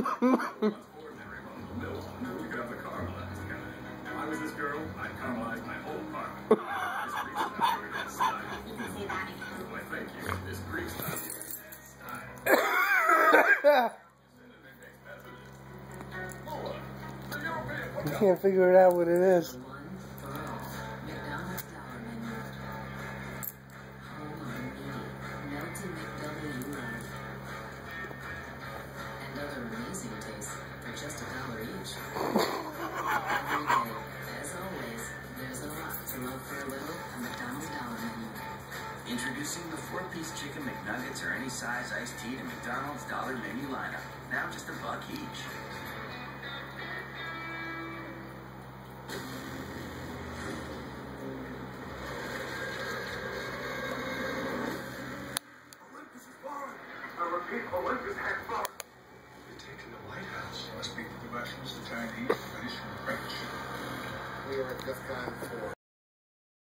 I was this girl, I caramelized my whole apartment. You can see that again. Why, thank you. This Greek style. You can't figure it out what it is. And other amazing tastes for just $1 each. Every day, as always, there's a lot to love for a little at McDonald's Dollar Menu. Introducing the 4-piece chicken McNuggets or any size iced tea to McDonald's Dollar Menu lineup. Now just $1 each. I repeat, Olympus has fallen. You're taking the White House. Must be the Russians, the Chinese, the French, and the French. We are at DEF CON 4.